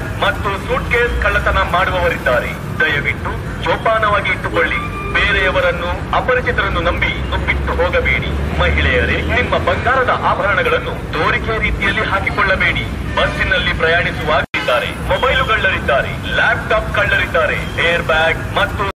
ಮತ್ತು suit case ಕಳ್ಳತನ ಮಾಡುವವರಿದ್ದಾರೆ. ದಯವಿಟ್ಟು ಜೋಪಾನವಾಗಿ ಇಟ್ಟುಕೊಳ್ಳಿ. ಬೇರೆಯವರನ್ನು ಅಪರಿಚಿತರನ್ನು ನಂಬಿ ಬಿಟ್ಟು ಹೋಗಬೇಡಿ. ಮಹಿಳೆಯರೇ, ನಿಮ್ಮ ಬಂಗಾರದ ಆಭರಣಗಳನ್ನು ತೋರಿಕೆ ರೀತಿಯಲ್ಲಿ ಹಾಕಿಕೊಳ್ಳಬೇಡಿ. ಬಸ್ಸಿನಲ್ಲಿ ಪ್ರಯಾಣಿಸುವಾಗ ಮೊಬೈಲು ಕಳ್ಳರಿದ್ದಾರೆ, ಲ್ಯಾಪ್ಟಾಪ್ ಕಳ್ಳರಿದ್ದಾರೆ, ಏರ್ ಬ್ಯಾಗ್ ಮತ್ತು